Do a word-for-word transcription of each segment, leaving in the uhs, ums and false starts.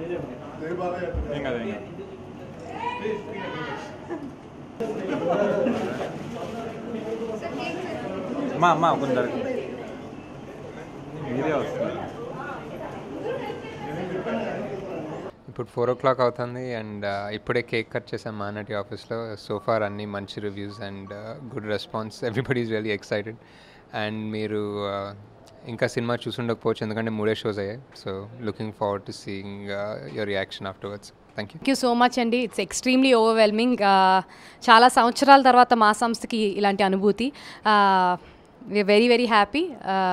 ఏం కాదు ఏం కాదు అమ్మా అమ్మా కొందరు మీరే వస్తుంది. ఇప్పుడు ఫోర్ ఓ క్లాక్ అవుతుంది అండ్ ఇప్పుడే కేక్ కట్ చేసాం మహానటి ఆఫీస్లో. సోఫార్ అన్ని మంచి reviews and good response. Everybody is really excited. And మీరు ఇంకా సినిమా చూసుండకపోవచ్చు ఎందుకంటే మూడే షోస్ అయ్యాయి. So looking forward to seeing your reaction afterwards. Thank you thank you so much అండి. It's extremely overwhelming. చాలా సంవత్సరాల తర్వాత మా సంస్థకి ఇలాంటి అనుభూతి. We're very very happy.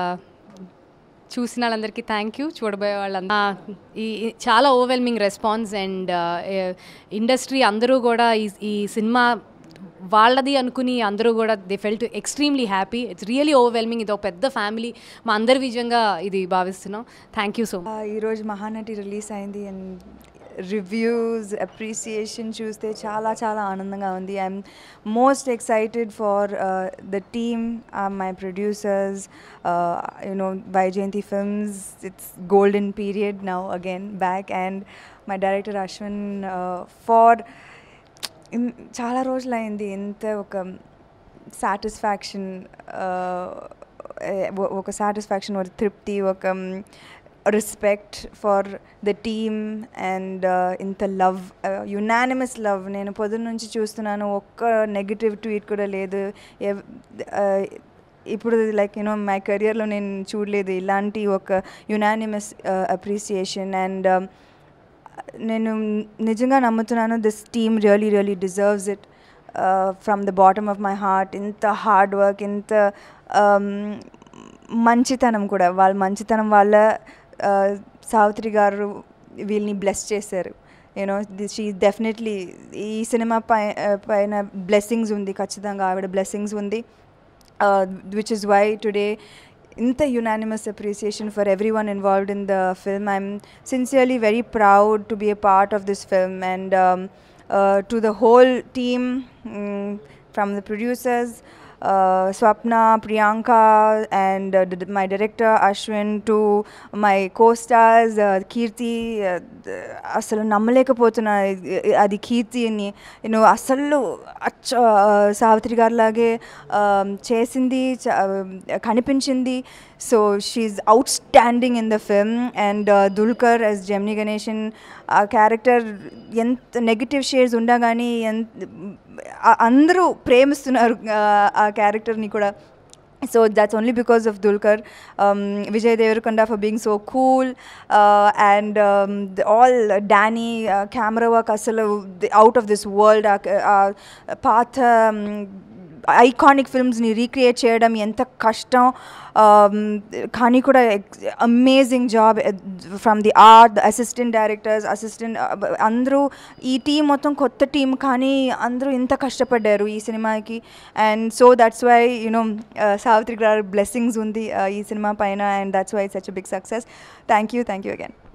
చూసిన వాళ్ళందరికీ థ్యాంక్ యూ. చూడబోయే వాళ్ళందరూ ఈ చాలా ఓవర్వెల్మింగ్ రెస్పాన్స్ అండ్ ఇండస్ట్రీ అందరూ కూడా ఈ ఈ సినిమా వాళ్ళది అనుకుని అందరూ కూడా they felt extremely happy. It's really overwhelming. ఇది ఒక పెద్ద ఫ్యామిలీ. మా అందరి విజయంగా ఇది భావిస్తున్నాం. Thank you so much. ఈరోజు మహానటి రిలీజ్ అయింది అండ్ రివ్యూస్ అప్రిసియేషన్ చూస్తే చాలా చాలా ఆనందంగా ఉంది. I'm most excited for the team, my producers, you know Vyjayanthi films. It's golden period now again back. And my director Ashwin for చాలా రోజులైంది ఇంత ఒక సాటిస్ఫాక్షన్, ఒక సాటిస్ఫాక్షన్, ఒక తృప్తి, ఒక respect for the team and uh, inta love, uh, unanimous love. Nenu podun nunchi chustunanu okka negative tweet kuda ledu. ఇప్పుడు like you know my కెరియర్లో నేను చూడలేదు ఇలాంటి ఒక యునానిమస్ అప్రిసియేషన్. అండ్ నేను నిజంగా నమ్ముతున్నాను this team really really deserves it from the bottom of my heart. ఇంత హార్డ్ వర్క్, ఇంత మంచితనం కూడా, వాళ్ళ మంచితనం వాళ్ళ సావిత్రి గారు వీళ్ళని బ్లెస్ చేశారు. యూనో షీ డెఫినెట్లీ ఈ సినిమా పై పైన బ్లెస్సింగ్స్ ఉంది, ఖచ్చితంగా ఆవిడ బ్లెస్సింగ్స్ ఉంది. విచ్ ఇస్ వై టుడే ఇంత unanimous appreciation for every one involved in the film. I'm sincerely very proud to be a part of this film. And to the whole team from the producers, Uh, Swapna, Priyanka and uh, d- my director Ashwin, to my co-stars uh, Kirti. అసలు నమ్మలేకపోతున్నా అది కీర్తి అని. నేను అసలు అచ్చ సావిత్రి గారి లాగే చేసింది, కనిపించింది. So she outstanding in the film. And Dulquer as Gemini Ganesan, ఆ క్యారెక్టర్ ఎంత నెగిటివ్ షేడ్స్ ఉన్నా కానీ ఎంత అందరూ ప్రేమిస్తున్నారు ఆ క్యారెక్టర్ని కూడా. So that's only because of Dulquer. um, Vijay Deverakonda for being so cool, uh, and um, the, all uh, Danny uh, camera work asalu out of this world. uh, uh, path um, iconic ఫిల్మ్స్ని recreate చేయడం ఎంత కష్టం, కానీ కూడా amazing job from the art, the assistant directors, assistant అందరూ. ఈ team మొత్తం కొత్త టీం, కానీ అందరూ ఇంత కష్టపడ్డారు ఈ సినిమాకి. And so that's why you know Savitri గారి బ్లెస్సింగ్స్ ఉంది ఈ సినిమా పైన. And that's why such a big success. Thank you thank you again.